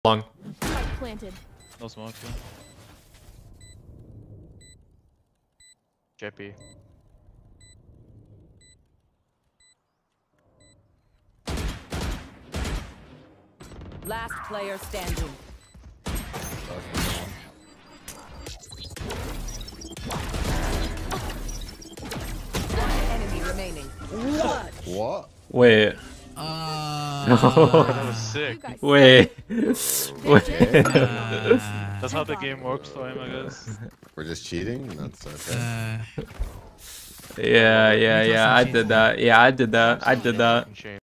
Long. Planted. No smoke. JP. Last player standing. One enemy remaining. What? Wait. That was sick. Wait. Wait. That's how the game works for him, I guess. We're just cheating? That's okay. Yeah, I did that. Yeah, I did that.